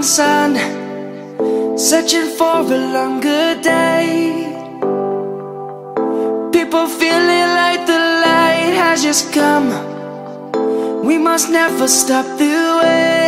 morning sun, searching for a longer day. People feeling like the light has just come. We must never stop the way.